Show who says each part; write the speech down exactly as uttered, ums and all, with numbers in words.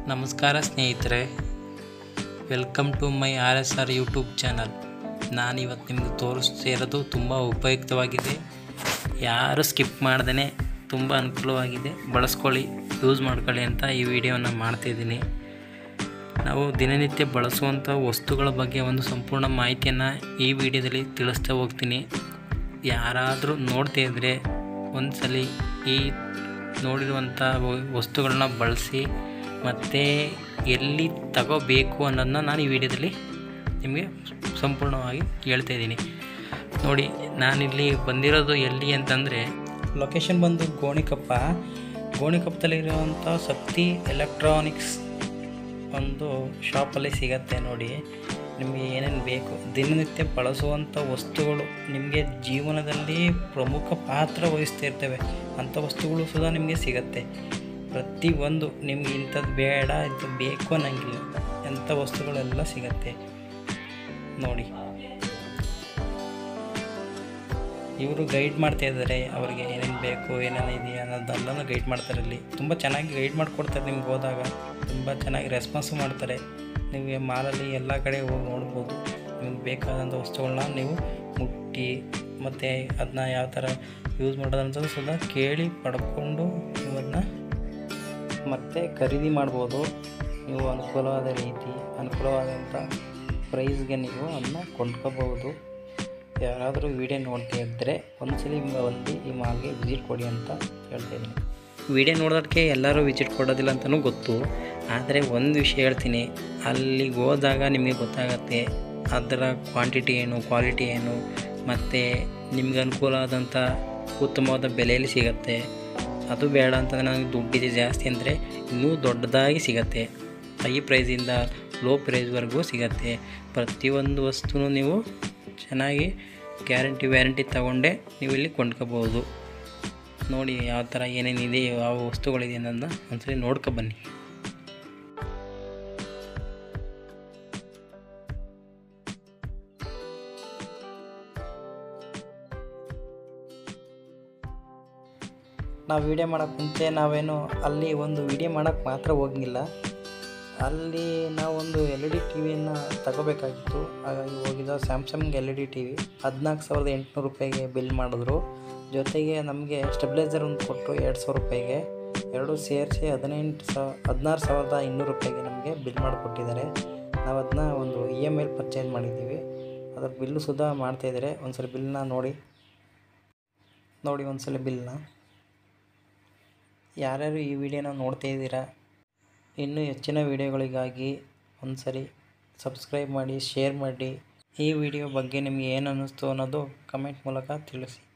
Speaker 1: ನಮಸ್ಕಾರ ಸ್ನೇಹಿತರೆ, welcome to my R S R YouTube channel. ನಾನಿವತ್ತು ನಿಮಗೆ ತೋರಿಸ್ತಿರೋದು ತುಂಬ ಉಪಯುಕ್ತವಾಗಿದೆ. ಯಾರು ಸ್ಕಿಪ್ ಮಾಡ್ದೇ ತುಂಬ ಅನುಕೂಲವಾಗಿದೆ, ಬಳಸ್ಕೊಳ್ಳಿ, ಯೂಸ್ ಮಾಡ್ಕೊಳ್ಳಿ ಅಂತ ಈ ವಿಡಿಯೋನ ಮಾಡ್ತಾಯಿದ್ದೀನಿ. ನಾವು ದಿನನಿತ್ಯ ಬಳಸುವಂಥ ವಸ್ತುಗಳ ಬಗ್ಗೆ ಒಂದು ಸಂಪೂರ್ಣ ಮಾಹಿತಿಯನ್ನು ಈ ವಿಡಿಯೋದಲ್ಲಿ ತಿಳಿಸ್ತಾ ಹೋಗ್ತೀನಿ. ಯಾರಾದರೂ ನೋಡ್ತಾ ಇದ್ದರೆ ಒಂದು ಸಲ ಈ ನೋಡಿರುವಂಥ ವಸ್ತುಗಳನ್ನ ಬಳಸಿ ಮತ್ತು ಎಲ್ಲಿ ತಗೋಬೇಕು ಅನ್ನೋದನ್ನ ನಾನು ಈ ವಿಡಿಯೋದಲ್ಲಿ ನಿಮಗೆ ಸಂಪೂರ್ಣವಾಗಿ ಹೇಳ್ತಾಯಿದ್ದೀನಿ. ನೋಡಿ, ನಾನಿಲ್ಲಿ ಬಂದಿರೋದು ಎಲ್ಲಿ ಅಂತಂದರೆ, ಲೊಕೇಶನ್ ಬಂದು ಗೋಣಿಕೊಪ್ಪ. ಗೋಣಿಕೊಪ್ಪದಲ್ಲಿರುವಂಥ ಶಕ್ತಿ ಎಲೆಕ್ಟ್ರಾನಿಕ್ಸ್ ಒಂದು ಶಾಪಲ್ಲಿ ಸಿಗತ್ತೆ. ನೋಡಿ, ನಿಮಗೆ ಏನೇನು ಬೇಕು, ದಿನನಿತ್ಯ ಬಳಸುವಂಥ ವಸ್ತುಗಳು ನಿಮಗೆ ಜೀವನದಲ್ಲಿ ಪ್ರಮುಖ ಪಾತ್ರ ವಹಿಸ್ತಾ ಇರ್ತವೆ. ಅಂಥ ವಸ್ತುಗಳು ಸುಧಾ ನಿಮಗೆ ಸಿಗತ್ತೆ. ಪ್ರತಿಯೊಂದು ನಿಮ್ಗೆ ಇಂಥದ್ದು ಬೇಡ, ಇಂಥದ್ದು ಬೇಕು ಅನ್ನೋಂಗಿಲ್ಲ, ಅಂಥ ವಸ್ತುಗಳೆಲ್ಲ ಸಿಗತ್ತೆ. ನೋಡಿ, ಇವರು ಗೈಡ್ ಮಾಡ್ತಾ ಇದ್ದಾರೆ, ಅವರಿಗೆ ಏನೇನು ಬೇಕು, ಏನೇನು ಇದೆಯಾ ಅನ್ನೋದೆಲ್ಲನೂ ಗೈಡ್ ಮಾಡ್ತಾರೆ. ಇಲ್ಲಿ ತುಂಬ ಚೆನ್ನಾಗಿ ಗೈಡ್ ಮಾಡಿಕೊಡ್ತಾರೆ. ನಿಮ್ಗೆ ಹೋದಾಗ ತುಂಬ ಚೆನ್ನಾಗಿ ರೆಸ್ಪಾನ್ಸು ಮಾಡ್ತಾರೆ. ನೀವು ಮಾಲಲ್ಲಿ ಎಲ್ಲ ಕಡೆ ಹೋಗಿ ನೋಡ್ಬೋದು. ನಿಮ್ಗೆ ಬೇಕಾದಂಥ ವಸ್ತುಗಳನ್ನ ನೀವು ಮುಟ್ಟಿ ಮತ್ತು ಅದನ್ನ ಯಾವ ಥರ ಯೂಸ್ ಮಾಡೋದಂತ ಸುಧಾ ಕೇಳಿ ಪಡ್ಕೊಂಡು ನೀವು ಅದನ್ನ ಮತ್ತು ಖರೀದಿ ಮಾಡ್ಬೋದು. ನೀವು ಅನುಕೂಲವಾದ ರೀತಿ, ಅನುಕೂಲವಾದಂಥ ಪ್ರೈಸ್ಗೆ ನೀವು ಅದನ್ನ ಕೊಂಡ್ಕೋಬೋದು. ಯಾರಾದರೂ ವಿಡಿಯೋ ನೋಡ್ತಾ ಇದ್ದರೆ ಒಂದ್ಸಲ ನಿಮ್ಗೆ ಬಂದು ಈ ಮಾಲ್ಗೆ ವಿಸಿಟ್ ಕೊಡಿ ಅಂತ ಹೇಳ್ತಾಯಿದ್ದೀನಿ. ವಿಡಿಯೋ ನೋಡೋದಕ್ಕೆ ಎಲ್ಲರೂ ವಿಸಿಟ್ ಕೊಡೋದಿಲ್ಲ ಅಂತಲೂ ಗೊತ್ತು. ಆದರೆ ಒಂದು ವಿಷಯ ಹೇಳ್ತೀನಿ, ಅಲ್ಲಿಗೆ ಹೋದಾಗ ನಿಮಗೆ ಗೊತ್ತಾಗತ್ತೆ ಅದರ ಕ್ವಾಂಟಿಟಿ ಏನು, ಕ್ವಾಲಿಟಿ ಏನು, ಮತ್ತು ನಿಮ್ಗೆ ಅನುಕೂಲ ಆದಂಥ ಉತ್ತಮವಾದ ಬೆಲೆಯಲ್ಲಿ ಸಿಗತ್ತೆ. ಅದು ಬೇಡ ಅಂತಂದರೆ ನನಗೆ ದುಡ್ಡಿದೆ ಜಾಸ್ತಿ ಅಂದರೆ ಇನ್ನೂ ದೊಡ್ಡದಾಗಿ ಸಿಗತ್ತೆ. ಹೈ ಪ್ರೈಸಿಂದ ಲೋ ಪ್ರೈಸ್ವರೆಗೂ ಸಿಗತ್ತೆ. ಪ್ರತಿಯೊಂದು ವಸ್ತುನೂ ನೀವು ಚೆನ್ನಾಗಿ ಗ್ಯಾರಂಟಿ ವ್ಯಾರಂಟಿ ತಗೊಂಡೇ ನೀವು ಇಲ್ಲಿ ಕೊಂಡ್ಕೋಬೋದು. ನೋಡಿ ಯಾವ ಥರ ಏನೇನಿದೆ, ಯಾವ ವಸ್ತುಗಳಿದೆ ಅನ್ನೋದನ್ನ ಒಂದ್ಸರಿ ನೋಡ್ಕೊಬನ್ನಿ. ನಾವು ವೀಡಿಯೋ ಮಾಡೋಕ್ಕೆ ಮುಂಚೆ ನಾವೇನು ಅಲ್ಲಿ ಒಂದು ವೀಡಿಯೋ ಮಾಡೋಕ್ಕೆ ಮಾತ್ರ ಹೋಗಿಲ್ಲ, ಅಲ್ಲಿ ನಾವೊಂದು ಎಲ್ ಇ ಡಿ ಟಿ ವಿಯನ್ನು ತಗೋಬೇಕಾಗಿತ್ತು. ಹಾಗಾಗಿ ಹೋಗಿದ್ದ Samsung L E D T V ಹದಿನಾಲ್ಕು ಸಾವಿರದ ಎಂಟುನೂರು ರೂಪಾಯಿಗೆ ಬಿಲ್ ಮಾಡಿದ್ರು. ಜೊತೆಗೆ ನಮಗೆ ಸ್ಟೆಬಿಲೈಸರ್ ಒಂದು ಕೊಟ್ಟರು ಎರಡು ಸಾವಿರ ರೂಪಾಯಿಗೆ. ಎರಡು ಸೇರಿಸಿ ಹದಿನೆಂಟು ಸಾವಿರ ಹದಿನಾರು ಸಾವಿರದ ಇನ್ನೂರು ರೂಪಾಯಿಗೆ ನಮಗೆ ಬಿಲ್ ಮಾಡಿಕೊಟ್ಟಿದ್ದಾರೆ. ನಾವು ಅದನ್ನ ಒಂದು ಇ ಎಮ್ ಐಲಿ ಪರ್ಚೇಸ್ ಮಾಡಿದ್ದೀವಿ. ಅದರ ಬಿಲ್ಲು ಸುಧಾ ಮಾಡ್ತಾಯಿದ್ದಾರೆ. ಒಂದು ಸಲ ಬಿಲ್ನ ನೋಡಿ ನೋಡಿ ಒಂದು ಸಲ ಬಿಲ್ನ. ಯಾರ್ಯಾರು ಈ ವಿಡಿಯೋನ ನೋಡ್ತಾ ಇದ್ದೀರಾ, ಇನ್ನೂ ಹೆಚ್ಚಿನ ವೀಡಿಯೋಗಳಿಗಾಗಿ ಒಂದು ಸರಿ ಸಬ್ಸ್ಕ್ರೈಬ್ ಮಾಡಿ, ಶೇರ್ ಮಾಡಿ. ಈ ವಿಡಿಯೋ ಬಗ್ಗೆ ನಿಮಗೆ ಏನು ಅನ್ನಿಸ್ತು ಅನ್ನೋದು ಕಮೆಂಟ್ ಮೂಲಕ ತಿಳಿಸಿ.